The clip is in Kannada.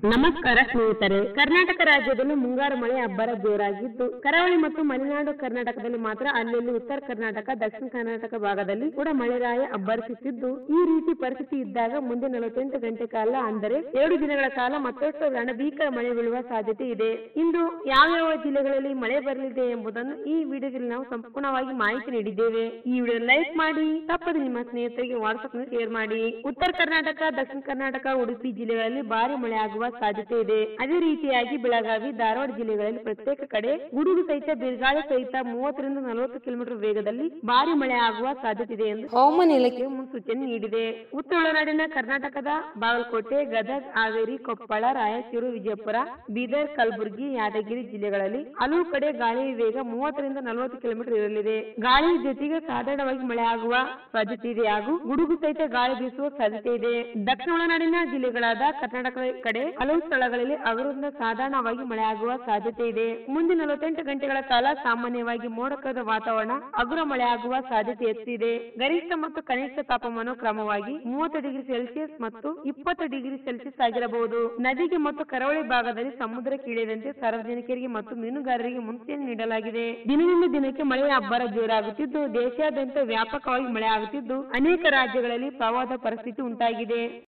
ನಮಸ್ಕಾರ ಸ್ನೇಹಿತರೆ. ಕರ್ನಾಟಕ ರಾಜ್ಯದಲ್ಲಿ ಮುಂಗಾರು ಮಳೆ ಅಬ್ಬರ ಜೋರಾಗಿದ್ದು, ಕರಾವಳಿ ಮತ್ತು ಮಲೆನಾಡು ಕರ್ನಾಟಕದಲ್ಲಿ ಮಾತ್ರ ಅಲ್ಲಲ್ಲಿ ಉತ್ತರ ಕರ್ನಾಟಕ, ದಕ್ಷಿಣ ಕರ್ನಾಟಕ ಭಾಗದಲ್ಲಿ ಕೂಡ ಮಳೆರಾಯ ಅಬ್ಬರಿಸುತ್ತಿದ್ದು, ಈ ರೀತಿ ಪರಿಸ್ಥಿತಿ ಇದ್ದಾಗ ಮುಂದೆ 48 ಗಂಟೆ ಕಾಲ ಅಂದರೆ 2 ದಿನಗಳ ಕಾಲ ಮತ್ತಷ್ಟು ರಣಭೀಕರ ಮಳೆ ಬೀಳುವ ಸಾಧ್ಯತೆ ಇದೆ. ಇಂದು ಯಾವ ಜಿಲ್ಲೆಗಳಲ್ಲಿ ಮಳೆ ಬರಲಿದೆ ಎಂಬುದನ್ನು ಈ ವಿಡಿಯೋದಲ್ಲಿ ನಾವು ಸಂಪೂರ್ಣವಾಗಿ ಮಾಹಿತಿ ನೀಡಿದ್ದೇವೆ. ಈ ವಿಡಿಯೋ ಲೈಕ್ ಮಾಡಿ, ತಪ್ಪದೆ ನಿಮ್ಮ ಸ್ನೇಹಿತರಿಗೆ ವಾಟ್ಸ್ಆಪ್ ನಲ್ಲಿ ಶೇರ್ ಮಾಡಿ. ಉತ್ತರ ಕರ್ನಾಟಕ, ದಕ್ಷಿಣ ಕರ್ನಾಟಕ, ಉಡುಪಿ ಜಿಲ್ಲೆಗಳಲ್ಲಿ ಭಾರಿ ಮಳೆ ಆಗುವ ಸಾಧ್ಯತೆ ಇದೆ. ಅದೇ ರೀತಿಯಾಗಿ ಬೆಳಗಾವಿ, ಧಾರವಾಡ ಜಿಲ್ಲೆಗಳಲ್ಲಿ ಪ್ರತ್ಯೇಕ ಕಡೆ ಗುಡುಗು ಸಹಿತ ಬಿರುಗಾಳಿ ಸಹಿತ 30 ರಿಂದ 40 ಕಿಲೋಮೀಟರ್ ವೇಗದಲ್ಲಿ ಭಾರಿ ಮಳೆ ಆಗುವ ಸಾಧ್ಯತೆ ಇದೆ ಎಂದು ಹವಾಮಾನ ಇಲಾಖೆ ಮುನ್ಸೂಚನೆ ನೀಡಿದೆ. ಉತ್ತರ ಒಳನಾಡಿನ ಕರ್ನಾಟಕದ ಬಾಗಲಕೋಟೆ, ಗದಗ, ಹಾವೇರಿ, ಕೊಪ್ಪಳ, ರಾಯಚೂರು, ವಿಜಯಪುರ, ಬೀದರ್, ಕಲಬುರಗಿ, ಯಾದಗಿರಿ ಜಿಲ್ಲೆಗಳಲ್ಲಿ ಹಲವು ಕಡೆ ಗಾಳಿಯ ವೇಗ 30 ರಿಂದ 40 ಕಿಲೋಮೀಟರ್ ಇರಲಿದೆ. ಗಾಳಿ ಜೊತೆಗೆ ಸಾಧಾರಣವಾಗಿ ಮಳೆ ಆಗುವ ಸಾಧ್ಯತೆ ಇದೆ ಹಾಗೂ ಗುಡುಗು ಸಹಿತ ಗಾಳಿ ಬೀಸುವ ಸಾಧ್ಯತೆ ಇದೆ. ದಕ್ಷಿಣ ಒಳನಾಡಿನ ಜಿಲ್ಲೆಗಳಾದ ಕರ್ನಾಟಕದ ಕಡೆ ಹಲವು ಸ್ಥಳಗಳಲ್ಲಿ ಹಗುರದಿಂದ ಸಾಧಾರಣವಾಗಿ ಮಳೆ ಆಗುವ ಸಾಧ್ಯತೆ ಇದೆ. ಮುಂದಿನ 48 ಗಂಟೆಗಳ ಕಾಲ ಸಾಮಾನ್ಯವಾಗಿ ಮೋಡ ಕವಿದ ವಾತಾವರಣ, ಹಗುರ ಮಳೆ ಆಗುವ ಸಾಧ್ಯತೆ ಹೆಚ್ಚಿದೆ. ಗರಿಷ್ಠ ಮತ್ತು ಕನಿಷ್ಠ ತಾಪಮಾನ ಕ್ರಮವಾಗಿ 30 ಡಿಗ್ರಿ ಸೆಲ್ಸಿಯಸ್ ಮತ್ತು 20 ಡಿಗ್ರಿ ಸೆಲ್ಸಿಯಸ್ ಆಗಿರಬಹುದು. ನದಿಗೆ ಮತ್ತು ಕರಾವಳಿ ಭಾಗದಲ್ಲಿ ಸಮುದ್ರಕ್ಕೆ ಇಳಿಯದಂತೆ ಸಾರ್ವಜನಿಕರಿಗೆ ಮತ್ತು ಮೀನುಗಾರರಿಗೆ ಮುನ್ಸೂಚನೆ ನೀಡಲಾಗಿದೆ. ದಿನದಿಂದ ದಿನಕ್ಕೆ ಮಳೆಯ ಅಬ್ಬರ ಜೋರಾಗುತ್ತಿದ್ದು, ದೇಶಾದ್ಯಂತ ವ್ಯಾಪಕವಾಗಿ ಮಳೆ ಆಗುತ್ತಿದ್ದು, ಅನೇಕ ರಾಜ್ಯಗಳಲ್ಲಿ ಪ್ರವಾಹದ ಪರಿಸ್ಥಿತಿ ಉಂಟಾಗಿದೆ.